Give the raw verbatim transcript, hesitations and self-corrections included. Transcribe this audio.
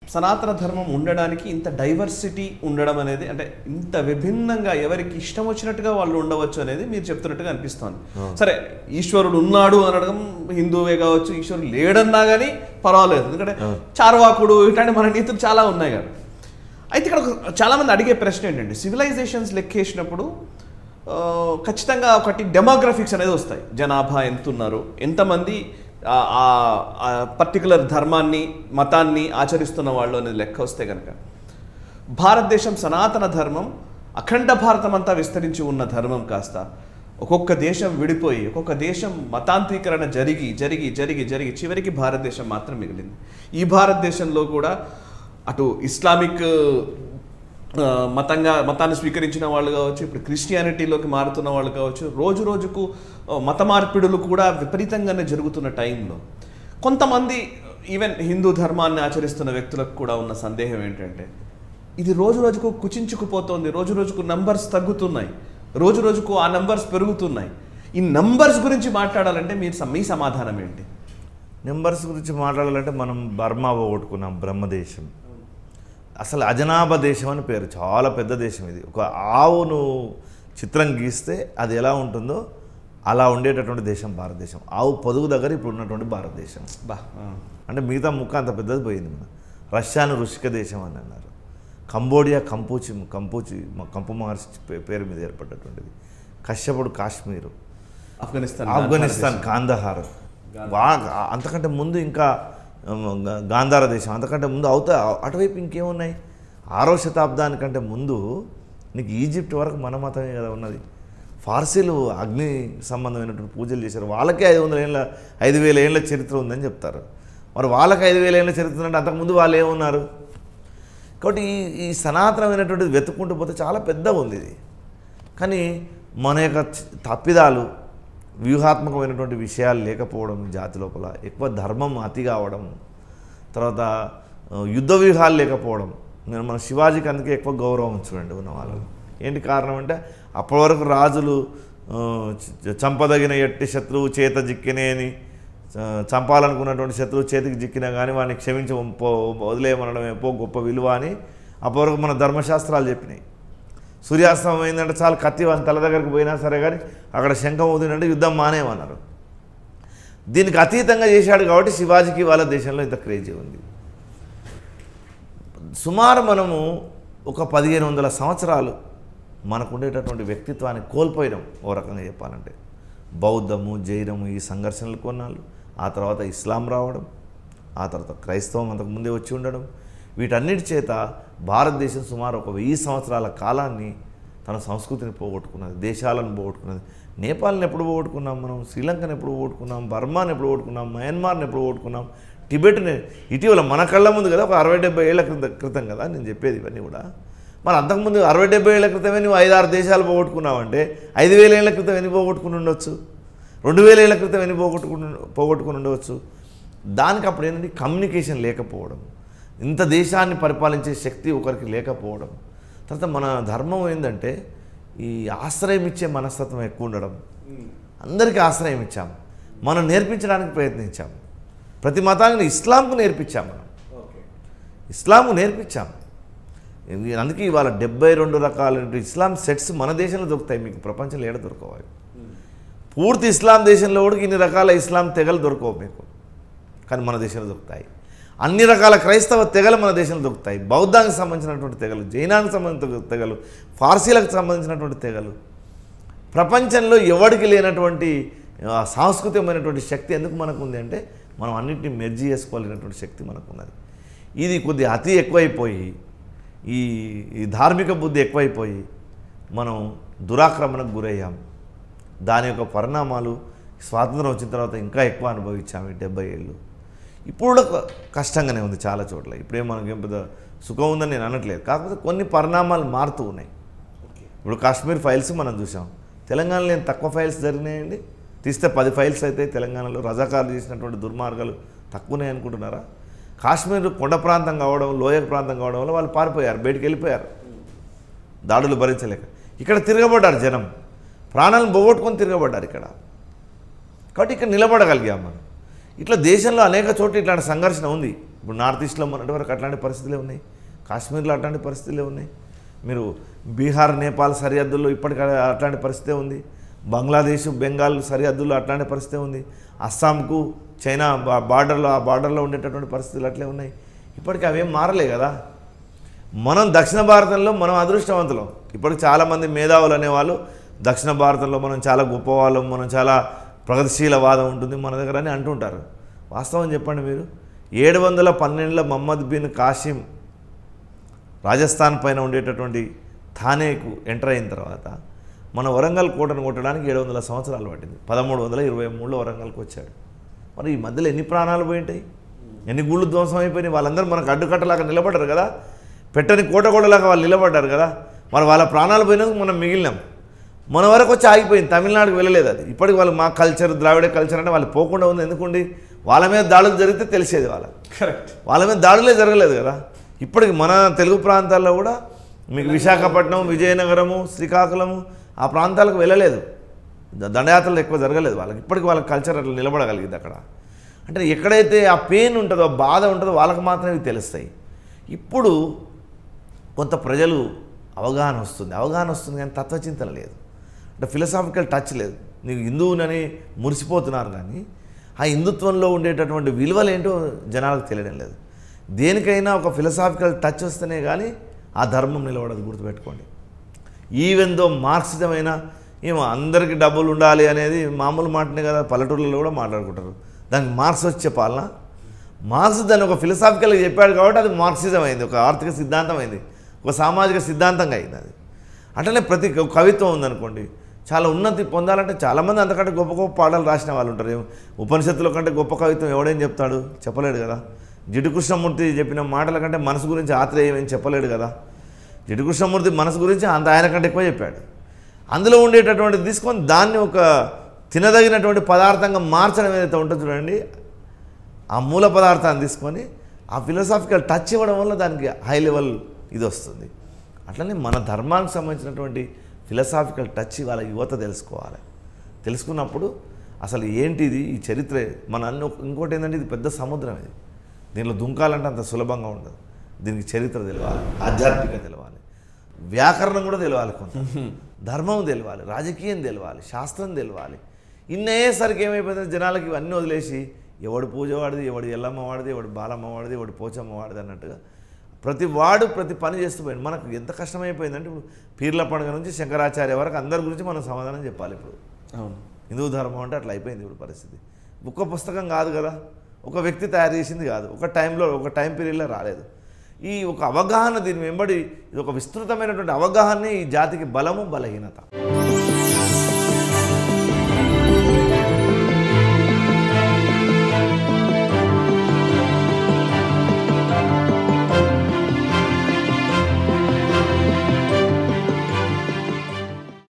సనాతన ధర్మం ఉండడానికి ఇంత డైవర్సిటీ ఉండడం అనేది, అంటే ఇంత విభిన్నంగా ఎవరికి ఇష్టం వచ్చినట్టుగా వాళ్ళు ఉండవచ్చు అనేది మీరు చెప్తున్నట్టుగా అనిపిస్తోంది. సరే, ఈశ్వరుడు ఉన్నాడు అనడం హిందువే కావచ్చు, ఈశ్వరుడు లేడన్నా కానీ పర్వాలేదు, ఎందుకంటే చార్వాకుడు ఇట్లాంటి మన నీతులు చాలా ఉన్నాయి కదా. అయితే ఇక్కడ చాలామంది అడిగే ప్రశ్న ఏంటంటే, సివిలైజేషన్స్ లెక్కేసినప్పుడు ఖచ్చితంగా ఒకటి డెమోగ్రఫిక్స్ అనేది వస్తాయి. జనాభా ఎంత ఉన్నారు, ఎంతమంది పర్టికులర్ ధర్మాన్ని మతాన్ని ఆచరిస్తున్న వాళ్ళు అనేది లెక్క వస్తే కనుక, భారతదేశం సనాతన ధర్మం అఖండ భారతం అంతా విస్తరించి ఉన్న ధర్మం కాస్త ఒక్కొక్క దేశం విడిపోయి ఒక్కొక్క దేశం మతాంతరీకరణ జరిగి జరిగి జరిగి జరిగి చివరికి భారతదేశం మాత్రం మిగిలింది. ఈ భారతదేశంలో కూడా అటు ఇస్లామిక్ మతంగా మతాన్ని స్వీకరించిన వాళ్ళు కావచ్చు, ఇప్పుడు క్రిస్టియానిటీలోకి మారుతున్న వాళ్ళు కావచ్చు, రోజు రోజుకు మత మార్పిడులు కూడా విపరీతంగానే జరుగుతున్న టైంలో కొంతమంది ఈవెన్ హిందూ ధర్మాన్ని ఆచరిస్తున్న వ్యక్తులకు కూడా ఉన్న సందేహం ఏంటంటే, ఇది రోజు రోజుకు కుచించుకుపోతుంది, రోజు రోజుకు నంబర్స్ తగ్గుతున్నాయి, రోజు రోజుకు ఆ నంబర్స్ పెరుగుతున్నాయి. ఈ నంబర్స్ గురించి మాట్లాడాలంటే మీరు మీ సమాధానం ఏంటి? నెంబర్స్ గురించి మాట్లాడాలంటే మనం బర్మా పోగొట్టుకున్నాం, బ్రహ్మదేశం. అసలు అజనాభా దేశం అని పేరు, చాలా పెద్ద దేశం ఇది. ఒక ఆవును చిత్రం గీస్తే అది ఎలా ఉంటుందో అలా ఉండేటటువంటి దేశం భారతదేశం. ఆవు పొదుగు దగ్గర ఇప్పుడు ఉన్నటువంటి భారతదేశం. బా అంటే మిగతా ముక్క అంత పెద్దది పోయింది. మన రష్యాను రుషిక దేశం అని అన్నారు. కంబోడియా కంపూచి కంపూచి కంపు మహర్షి పేరు మీద ఏర్పడ్డటువంటిది. కశ్యపుడు కాశ్మీరు, ఆఫ్ఘనిస్తాన్ ఆఫ్ఘనిస్తాన్ కాందహార్, అంతకంటే ముందు ఇంకా గాంధార దేశం, అంతకంటే ముందు అవుతా అటువైపు ఇంకేమున్నాయి. ఆరో శతాబ్దానికంటే ముందు నీకు ఈజిప్ట్ వరకు మన మతమే కదా ఉన్నది. ఫార్సీలు అగ్ని సంబంధమైనటువంటి పూజలు చేశారు. వాళ్ళకే ఐదు వందల ఏళ్ళ ఐదు వేల ఏళ్ళ చరిత్ర ఉందని చెప్తారు. మరి వాళ్ళకి ఐదు వేల ఏళ్ళ చరిత్ర ఉందంటే అంతకుముందు వాళ్ళు ఏమున్నారు? కాబట్టి ఈ ఈ సనాతనమైనటువంటిది వెతుక్కుంటూ పోతే చాలా పెద్దగా ఉంది ఇది. కానీ మన యొక్క తప్పిదాలు, వ్యూహాత్మకమైనటువంటి విషయాలు లేకపోవడం, జాతి లోపల ఎక్కువ ధర్మం అతి కావడం, తర్వాత యుద్ధ వ్యూహాలు లేకపోవడం. నేను మన శివాజీకి అందుకే ఎక్కువ గౌరవం చూడండి ఉన్న వాళ్ళు. ఏంటి కారణం అంటే, అప్పటి వరకు రాజులు చంపదగిన ఎట్టి శత్రువు చేత జిక్కినే అని, చంపాలనుకున్నటువంటి శత్రువు చేతికి జిక్కినా కానీ వాడిని క్షమించి పో వదిలేయమనడమే పో గొప్ప విలువ అని అప్పటి వరకు మన ధర్మశాస్త్రాలు చెప్పినాయి. సూర్యాస్తమం అయిందంటే చాలు కత్తి వాళ్ళ తల దగ్గరికి పోయినా సరే కానీ అక్కడ శంఖం ఊదినంటే యుద్ధం మానేమన్నారు. దీనికి అతీతంగా చేశాడు కాబట్టి శివాజీకి వాళ్ళ దేశంలో ఇంత క్రేజీ ఉంది. సుమారు మనము ఒక పదిహేను వందల సంవత్సరాలు మనకు ఉండేటటువంటి వ్యక్తిత్వాన్ని కోల్పోయినాం ఓ రకంగా చెప్పాలంటే. బౌద్ధము, జైనము ఈ సంఘర్షణలు కొన్నాళ్ళు, ఆ తర్వాత ఇస్లాం రావడం, ఆ తర్వాత క్రైస్తవం అంతకుముందే వచ్చి ఉండడం, వీటన్నిటి చేత భారతదేశం సుమారు ఒక వెయ్యి సంవత్సరాల కాలాన్ని తన సంస్కృతిని పోగొట్టుకున్నది, దేశాలను పోగొట్టుకున్నది. నేపాల్ని ఎప్పుడు పోగొట్టుకున్నాం మనం, శ్రీలంకను ఎప్పుడు పోగొట్టుకున్నాం, బర్మాని ఎప్పుడు పోగొట్టుకున్నాం, మయన్మార్ని ఎప్పుడు పోగొట్టుకున్నాం, టిబెట్ని ఇటీవల మన కళ్ళ ముందు కదా, ఒక అరవై డెబ్బై ఏళ్ల క్రితం క్రితం కదా నేను చెప్పేది ఇవన్నీ కూడా. మరి అంతకుముందు అరవై డెబ్బై ఏళ్ల క్రితమే నువ్వు ఐదు ఆరు దేశాలు పోగొట్టుకున్నావంటే ఐదు వేల ఏళ్ల క్రితం ఎన్ని పోగొట్టుకుని ఉండవచ్చు, రెండు వేల ఏళ్ల క్రితం ఎన్ని పోగొట్టుకుని పోగొట్టుకుని ఉండవచ్చు. దానికి అప్పుడు ఏంటంటే కమ్యూనికేషన్ లేకపోవడం, ఇంత దేశాన్ని పరిపాలించే శక్తి ఒకరికి లేకపోవడం. తర్వాత మన ధర్మం ఏంటంటే ఈ ఆశ్రయం ఇచ్చే మనస్తత్వం ఎక్కువ ఉండడం. అందరికీ ఆశ్రయం ఇచ్చాము, మనం నేర్పించడానికి ప్రయత్నించాము. ప్రతి మతాన్ని ఇస్లాంకు నేర్పించాము, మనం ఇస్లాంకు నేర్పించాము. అందుకే ఇవాళ డెబ్బై రెండు రకాల ఇస్లాం సెట్స్ మన దేశంలో దొరుకుతాయి, మీకు ప్రపంచంలో ఏడ దొరకవాలి. పూర్తి ఇస్లాం దేశంలో కూడా ఇన్ని రకాల ఇస్లాం తెగలు దొరకవు మీకు, కానీ మన దేశంలో దొరుకుతాయి. అన్ని రకాల క్రైస్తవ తెగలు మన దేశంలో దొరుకుతాయి. బౌద్ధానికి సంబంధించినటువంటి తెగలు, జైనానికి సంబంధించిన తెగలు, ఫార్సీలకు సంబంధించినటువంటి తెగలు. ప్రపంచంలో ఎవరికి లేనటువంటి సాంస్కృతికమైనటువంటి శక్తి ఎందుకు మనకు ఉంది అంటే, మనం అన్నింటినీ మెర్జీ చేసుకోవాలనేటువంటి శక్తి మనకు ఉన్నది. ఇది కొద్ది అతి ఎక్కువైపోయి, ఈ ఈ ధార్మిక బుద్ధి ఎక్కువైపోయి మనం దురాక్రమణకు గురయ్యాం. దాని యొక్క పరిణామాలు స్వాతంత్రం వచ్చిన తర్వాత ఇంకా ఎక్కువ అనుభవించాము ఈ డెబ్బై ఏళ్ళు. ఇప్పుడు కూడా కష్టంగానే ఉంది చాలా చోట్ల. ఇప్పుడే మనకేం పెద్ద సుఖం ఉందని నేను అనట్లేదు, కాకపోతే కొన్ని పరిణామాలు మారుతూ ఉన్నాయి. ఇప్పుడు కాశ్మీర్ ఫైల్స్ మనం చూసాం, తెలంగాణలో ఏం తక్కువ ఫైల్స్ జరిగినాయండి? తీస్తే పది ఫైల్స్ అయితే తెలంగాణలో రజాకారులు చేసినటువంటి దుర్మార్గాలు తక్కువనే అనుకుంటున్నారా? కాశ్మీర్ కొండ ప్రాంతం కావడం, లోయ ప్రాంతం కావడం వల్ల వాళ్ళు పారిపోయారు, బయటికి వెళ్ళిపోయారు దాడులు భరించలేక. ఇక్కడ తిరగబడ్డారు జనం, ప్రాణాలను పోగొట్టుకొని తిరగబడ్డారు ఇక్కడ. కాబట్టి ఇక్కడ నిలబడగలిగాం మనం. ఇట్లా దేశంలో అనేక చోట్ల ఇట్లాంటి సంఘర్షణ ఉంది. ఇప్పుడు నార్త్ ఈస్ట్లో మొన్నటి వరకు అట్లాంటి పరిస్థితులే ఉన్నాయి, కాశ్మీర్లో అట్లాంటి పరిస్థితులే ఉన్నాయి, మీరు బీహార్ నేపాల్ సరిహద్దుల్లో ఇప్పటికీ అట్లాంటి పరిస్థితే ఉంది, బంగ్లాదేశ్ బెంగాల్ సరిహద్దుల్లో అట్లాంటి పరిస్థితే ఉంది, అస్సాంకు చైనా బార్డర్లో ఆ బార్డర్లో ఉండేటటువంటి పరిస్థితులు అట్లే ఉన్నాయి. ఇప్పటికీ అవేం మారలే కదా. మనం దక్షిణ భారతంలో మనం అదృష్టవంతులం. ఇప్పటికి చాలామంది మేధావులు అనేవాళ్ళు దక్షిణ భారతంలో మనం చాలా గొప్పవాళ్ళం, మనం చాలా ప్రగతిశీలవాదం ఉంటుంది మన దగ్గర అని అంటుంటారు. వాస్తవం చెప్పండి మీరు, ఏడు వందల పన్నెండులో మహమ్మద్ బిన్ కాసిం రాజస్థాన్ పైన ఉండేటటువంటి థానేకు ఎంటర్ అయిన తర్వాత మన వరంగల్ కోటను కొట్టడానికి ఏడు వందల సంవత్సరాలు పట్టింది. పదమూడు వందల ఇరవై మూడులో వరంగల్కి వచ్చాడు. మరి ఈ మధ్యలో ఎన్ని ప్రాణాలు పోయింటాయి, ఎన్ని గుళ్ళు ధ్వంసం అయిపోయినాయి. వాళ్ళందరూ మనకు అడ్డుకట్టలాగా నిలబడ్డారు కదా, పెట్టని కోట కోటలాగా వాళ్ళు నిలబడ్డారు కదా. మరి వాళ్ళ ప్రాణాలు పోయినందుకు మనం మిగిలినాం. మన వరకు వచ్చి ఆగిపోయింది, తమిళనాడుకు వెళ్ళలేదు అది. ఇప్పటికి వాళ్ళు మా కల్చర్ ద్రావిడ కల్చర్ అంటే వాళ్ళు పోకుండా ఉంది. ఎందుకుండి వాళ్ళ మీద దాడులు జరిగితే తెలిసేది వాళ్ళ కరెక్ట్ వాళ్ళ మీద దాడులే జరగలేదు కదా. ఇప్పటికి మన తెలుగు ప్రాంతాల్లో కూడా మీకు విశాఖపట్నం, విజయనగరము, శ్రీకాకుళము ఆ ప్రాంతాలకు వెళ్ళలేదు, దండయాత్రలు ఎక్కువ జరగలేదు వాళ్ళకి. ఇప్పటికి వాళ్ళ కల్చర్ అట్లా నిలబడగలిగింది అక్కడ. అంటే ఎక్కడైతే ఆ పెయిన్ ఉంటుందో, బాధ ఉంటుందో వాళ్ళకి మాత్రమే తెలుస్తాయి. ఇప్పుడు కొంత ప్రజలు అవగాహన వస్తుంది అవగాహన వస్తుంది కానీ తత్వచింతన లేదు, అంటే ఫిలసాఫికల్ టచ్ లేదు. నీకు హిందువునని మురిసిపోతున్నారు కానీ ఆ హిందుత్వంలో ఉండేటటువంటి విలువలు ఏంటో జనాలకు తెలియడం లేదు. దేనికైనా ఒక ఫిలసాఫికల్ టచ్ వస్తేనే కానీ ఆ ధర్మం నిలబడదు, గుర్తుపెట్టుకోండి. ఈవెన్ దో మార్క్సిజమైనా ఏమో అందరికీ డబ్బులు ఉండాలి అనేది మామూలు మాటనే కదా, పల్లెటూళ్ళలో కూడా మాట్లాడుకుంటారు. దానికి మార్క్స్ వచ్చి చెప్పాలనా? మార్క్స్ దాన్ని ఒక ఫిలసాఫికల్గా చెప్పాడు కాబట్టి అది మార్క్సిజం అయింది, ఒక ఆర్థిక సిద్ధాంతం అయింది, ఒక సామాజిక సిద్ధాంతంగా అయింది అది. అట్లనే ప్రతి కవిత్వం ఉందనుకోండి, చాలా ఉన్నతి పొందాలంటే చాలామంది అంతకంటే గొప్ప గొప్ప పాటలు రాసిన వాళ్ళు ఉంటారు. ఉపనిషత్తుల కంటే గొప్ప కవిత్వం ఎవడేం చెప్తాడు, చెప్పలేడు కదా. జిడ్డు కృష్ణమూర్తి చెప్పిన మాటల కంటే మనసు గురించి ఆత్రేయం ఏం చెప్పలేడు కదా. జిడ్డు కృష్ణమూర్తి మనసు గురించి అంత ఆయన కంటే ఎక్కువ చెప్పాడు. అందులో ఉండేటటువంటి తీసుకొని దాన్ని ఒక తినదగినటువంటి పదార్థంగా మార్చడం ఏదైతే ఉంటుందో చూడండి, ఆ మూల పదార్థాన్ని తీసుకొని ఆ ఫిలసాఫికల్ టచ్ ఇవ్వడం వల్ల దానికి హై లెవెల్ ఇది వస్తుంది. అట్లనే మన ధర్మానికి సంబంధించినటువంటి ఫిలసాఫికల్ టచ్ వాళ్ళ యువత తెలుసుకోవాలి. తెలుసుకున్నప్పుడు అసలు ఏంటిది ఈ చరిత్ర, మన అన్ని ఇంకోటి ఏంటంటే ఇది పెద్ద సముద్రం, ఇది దీనిలో దుంకాలంటే అంత సులభంగా ఉండదు. దీనికి చరిత్ర తెలియాలి, ఆధ్యాత్మికత తెలియాలి, వ్యాకరణం కూడా తెలియాలి, కొంత ధర్మం తెలియాలి, రాజకీయం తెలియాలి, శాస్త్రం తెలియాలి. ఇన్ని అయ్యేసరికి ఏమైపోతుంది, జనాలకి ఇవన్నీ వదిలేసి ఎవడు పూజ వాడిది, ఎవడు ఎల్లమ్మ వాడిది, ఎవడు బాలమ్మ వాడిది, ఎవడు పోచమ్మ వాడిది అన్నట్టుగా ప్రతి వాడు ప్రతి పని చేస్తూ పోయింది. మనకు ఎంత కష్టమైపోయిందంటే ఇప్పుడు పీర్ల పండుగ నుంచి శంకరాచార్య వరకు అందరి గురించి మనం సమాధానం చెప్పాలి. ఇప్పుడు అవును, హిందూ ధర్మం అంటే అట్లా అయిపోయింది ఇప్పుడు పరిస్థితి. ఒక్క పుస్తకం కాదు కదా, ఒక వ్యక్తి తయారు చేసింది కాదు, ఒక టైంలో ఒక టైం పీరియడ్లో రాలేదు. ఈ ఒక అవగాహన, దీని వెంబడి ఇది ఒక విస్తృతమైనటువంటి అవగాహనే ఈ జాతికి బలము బలహీనత.